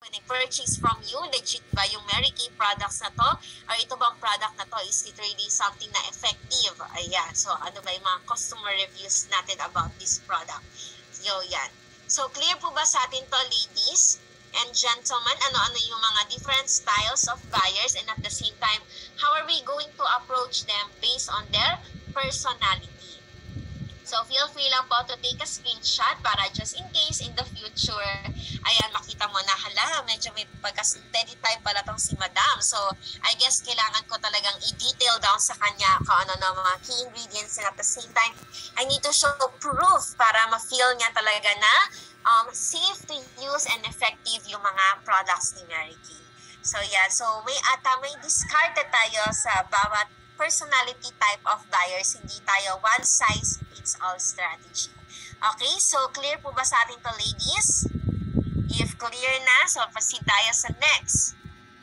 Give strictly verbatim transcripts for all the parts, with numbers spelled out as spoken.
when I purchase from you, legit ba yung Mary Kay products na to? Or ito bang product na to, is it really something na effective? Ayan, so ano ba yung mga customer reviews natin about this product? So, yan. So, clear po ba sa atin to, ladies and gentlemen? Ano-ano yung mga different styles of buyers, and at the same time, how are we going to approach them based on their personality? So, feel free lang po to take a screenshot para just in case in the future, ayan, makita mo na, hala, medyo may pagka-steady type pala tong si Madam. So, I guess kailangan ko talagang i-detail down sa kanya kung ano na mga key ingredients, and at the same time, I need to show proof para ma-feel niya talaga na um, safe to use and effective yung mga products ni Mary Kay. So, yeah. So, may ata, may discarded tayo sa bawat personality type of buyers, hindi tayo one-size-fits-all strategy. Okay, so clear po ba sa atin to, ladies? If clear na, so proceed tayo sa next.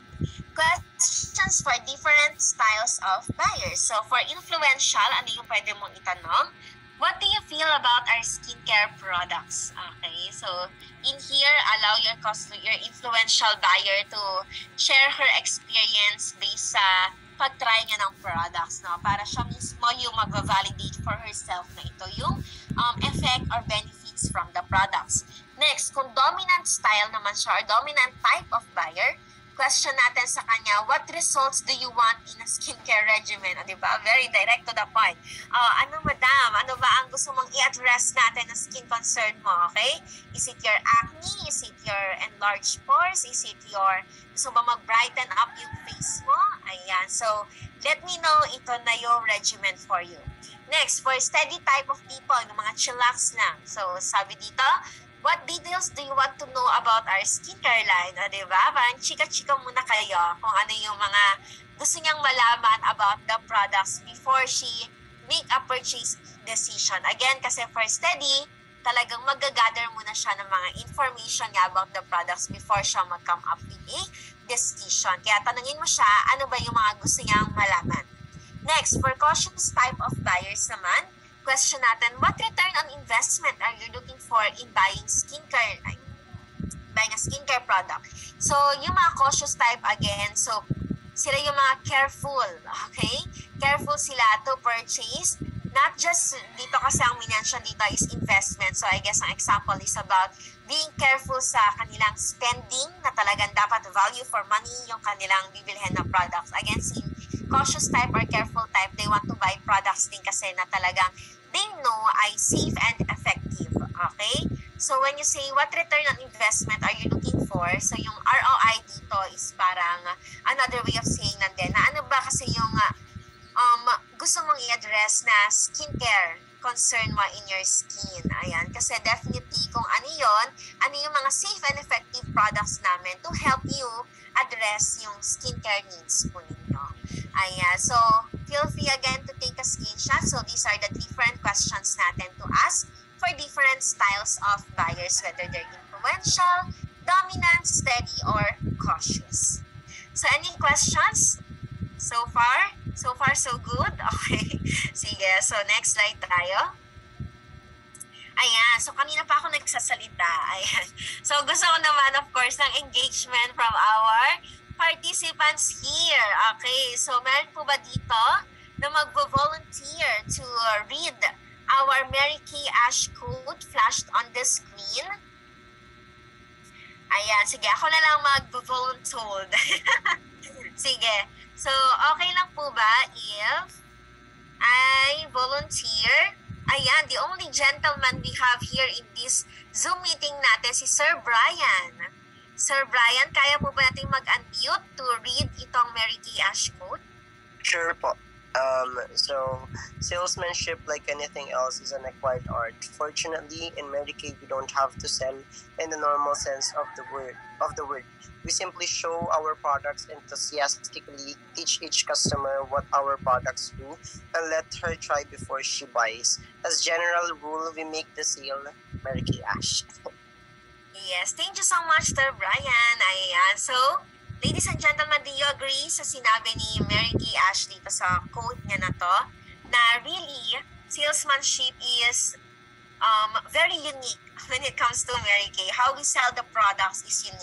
Questions for different styles of buyers. So for influential, ano yung pwede mong itanong? What do you feel about our skincare products? Okay, so in here, allow your customer, your influential buyer to share her experience based sa pag-try niya ng products, no? Para siya mismo yung mag-validate for herself na ito yung um, effect or benefits from the products. Next, kung dominant style naman siya or dominant type of buyer, question natin sa kanya, what results do you want in a skincare regimen? O, diba? Very direct to the point. Uh, ano, madam? Ano ba ang gusto mong i-address natin na skin concern mo? Okay? Is it your acne? Is it your enlarged pores? Is it your gusto ba mag-brighten up yung face mo? Ayan. So, let me know ito na yung regimen for you. Next, for steady type of people, yung mga chillax lang. So, sabi dito, what details do you want to know about our skincare line? O, diba? Parang chika-chika muna kayo kung ano yung mga gusto niyang malaman about the products before she make a purchase decision. Again, kasi for steady, talagang mag-gather muna siya ng mga information niya about the products before siya mag-come up with a decision. Kaya tanungin mo siya, ano ba yung mga gusto niyang malaman. Next, for cautious type of buyers naman, question natin, what return on investment are you looking for in buying skincare, like, buying a skincare product? So, yung mga cautious type again, so, sila yung mga careful, okay? Careful sila to purchase. Not just dito kasi ang minention dito is investment. So I guess ang example is about being careful sa kanilang spending na talagang dapat value for money yung kanilang bibilhin na products. Again, si cautious type or careful type, they want to buy products din kasi na talagang they know ay safe and effective. Okay? So when you say what return on investment are you looking for, so yung R O I dito is parang another way of saying nandun na ano ba kasi yung uh, um, gusto mong i-address na skincare concern mo in your skin. Ayan. Kasi definitely kung ano yun, ano yung mga safe and effective products namin to help you address yung skincare needs po ninyo. Ayan. So, feel free again to take a screenshot. So, these are the different questions natin to ask for different styles of buyers, whether they're influential, dominant, steady, or cautious. So, any questions so far? So far, so good? Okay. Sige. So, next slide tayo. Ayan. So, kanina pa ako nagsasalita. Ayan. So, gusto ko naman, of course, ng engagement from our participants here. Okay. So, meron po ba dito na mag-volunteer to read our Mary Kay Ash code flashed on the screen? Ayan. Sige. Ako na lang mag-volunteer. Sige. So, okay lang po ba if I volunteer? Ayan, the only gentleman we have here in this Zoom meeting natin, si Sir Brian. Sir Brian, kaya po ba natin mag-unmute to read itong Mary Kay Ash code? Sure po. Um, so, salesmanship, like anything else, is an acquired art. Fortunately, in Mary Kay, we don't have to sell in the normal sense of the word. Of the word. We simply show our products enthusiastically, teach each customer what our products do, and let her try before she buys. As general rule, we make the sale Mary Kay Ash. Yes, thank you so much, Sir Brian. Ayan, so, ladies and gentlemen, do you agree sa sinabi ni Mary Kay Ash dito sa quote niya na to, na really, salesmanship is um, very unique when it comes to Mary Kay. How we sell the products is unique.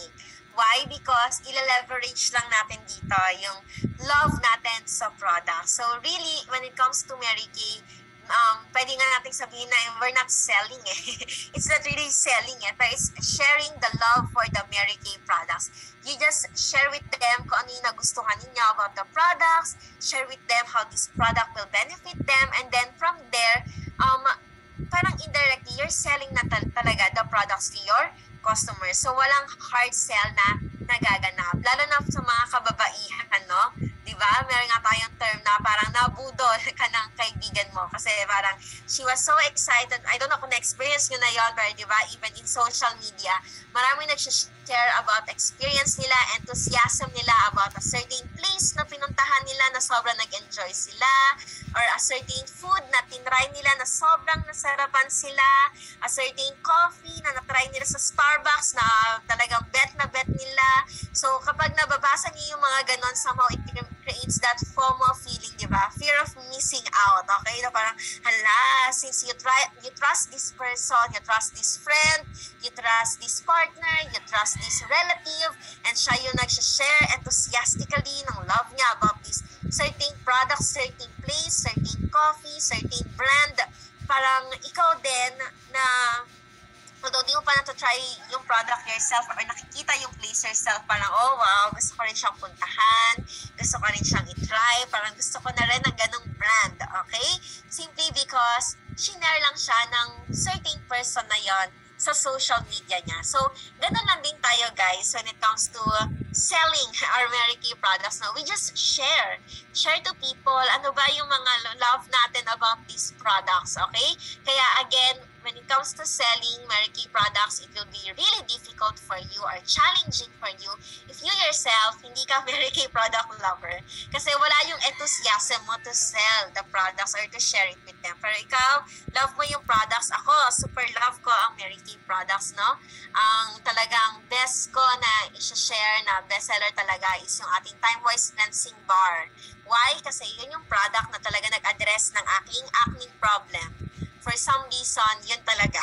Why? Because ila-leverage lang natin dito yung love natin sa product. So really, when it comes to Mary Kay, um, pwede nga natin sabihin na we're not selling eh. It's not really selling eh, but it's sharing the love for the Mary Kay products. You just share with them kung ano yung nagustuhan ninyo about the products, share with them how this product will benefit them, and then from there, um, parang indirectly, you're selling na tal- talaga the products to your customers. So, walang hard sell na nagaganap. Lalo na sa mga kababaihan, no? Diba? Meron nga tayong term na parang nabudol ka ng kaibigan mo. Kasi parang she was so excited. I don't know kung na-experience nyo na yun, pero diba, even in social media, marami nag-share about experience nila, enthusiasm nila about a certain place na pinuntahan nila na sobrang nag-enjoy sila, or a certain food na tinry nila na sobrang nasarapan sila, a certain coffee na natry nila sa Starbucks na talagang bet na bet nila. So kapag nababasa niyo yung mga ganon, somehow it creates that FOMO feeling, di ba? Fear of missing out, okay? Na parang, hala, since you try, you trust this person, you trust this friend, you trust this partner, you trust this relative, and siya yung nag-share enthusiastically ng love niya about this certain product, certain place, certain coffee, certain brand. Parang ikaw din na although di mo pa na-try yung product yourself or nakikita yung place yourself, parang, oh wow, gusto ko rin siyang puntahan, gusto ko rin siyang itry, parang gusto ko na rin ng ganong brand, okay? Simply because, shinare lang siya ng certain person na yon sa social media niya. So, ganun lang din tayo guys when it comes to selling our Mary Kay products. No? We just share. Share to people, ano ba yung mga love natin about these products, okay? Kaya again, when it comes to selling Mary Kay products, it will be really difficult for you or challenging for you if you yourself, hindi ka Mary Kay product lover. Kasi wala yung enthusiasm mo to sell the products or to share it with them. Pero ikaw, love mo yung products. Ako, super love ko ang Mary Kay products, no? Ang talagang best ko na i-share na bestseller talaga is yung ating Time Wise Cleansing Bar. Why? Kasi yun yung product na talaga nag-address ng aking acne problem. For some reason, yun talaga.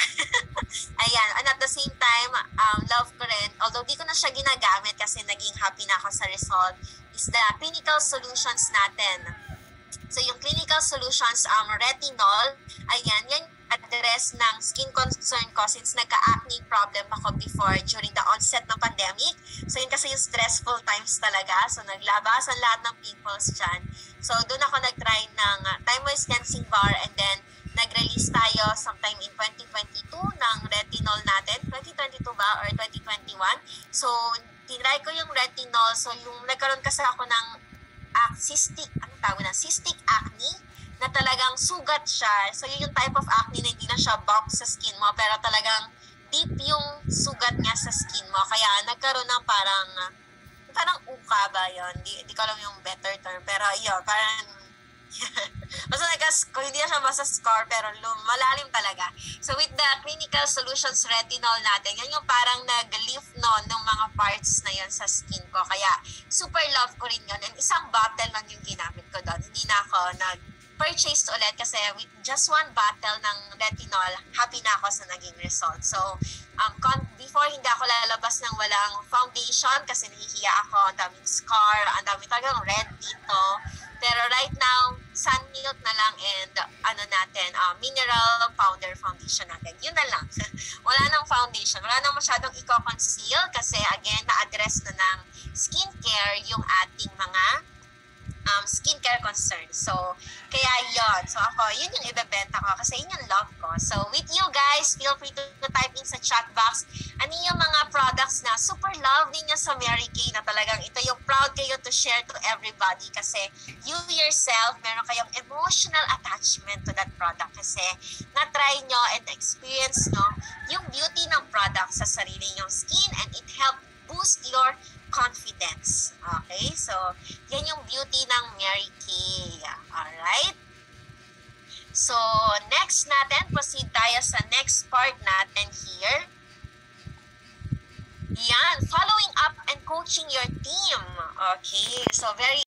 Ayan. And at the same time, um, love ko rin, although di ko na siya ginagamit kasi naging happy na ako sa result, is the clinical solutions natin. So, yung clinical solutions, um, retinol, ayan, yan address ng skin concern ko since nagka-acne problem ako before during the onset ng pandemic. So, yun kasi yung stressful times talaga. So, naglabas ang lahat ng pimples dyan. So, doon ako nag-try ng uh, Time Wise Cleansing Bar, and then nag-release tayo sometime in twenty twenty-two ng retinol natin. twenty twenty-two ba or twenty twenty-one? So, tinry ko yung retinol. So, yung nagkaroon kasi ako ng uh, cystic, ano tawag na? Cystic acne na talagang sugat siya. So, yun yung type of acne na hindi na siya bump sa skin mo, pero talagang deep yung sugat niya sa skin mo. Kaya nagkaroon ng parang, parang uka ba yun? Di, di ko alam yung better term, pero yun, parang, basta nagkas, kung hindi na siya basta scar, pero lum, malalim talaga. So, with the Clinical Solutions Retinol natin, yan yung parang nag-lift no ng mga parts na yun sa skin ko. Kaya, super love ko rin yun. And isang bottle lang yung ginamit ko doon. Hindi na ako nag-purchase ulit kasi with just one bottle ng retinol, happy na ako sa naging result. So, um, con- before hindi ako lalabas ng walang foundation kasi nahihiya ako, ang daming scar, ang daming talagang red dito. Pero right now, sun milk na lang and ano natin, uh, mineral powder foundation natin. Yun na lang. Wala nang foundation. Wala nang masyadong i-conceal kasi again, na-address na ng skincare yung ating mga um, skincare concerns. So, kaya yun. So, ako, yun yung ibebenta ko kasi yun yung love ko. So, with you guys, feel free to, to type in sa chat box ano yung mga products na super love ninyo sa Mary Kay na talagang ito yung proud kayo to share to everybody kasi you yourself, meron kayong emotional attachment to that product kasi na-try nyo and experience nyo yung beauty ng product sa sarili nyong skin and it help boost your confidence. Okay? So, yan yung beauty ng Mary Kay. Alright? So, next natin, proceed tayo sa next part natin here. Yan, following up and coaching your team. Okay, so very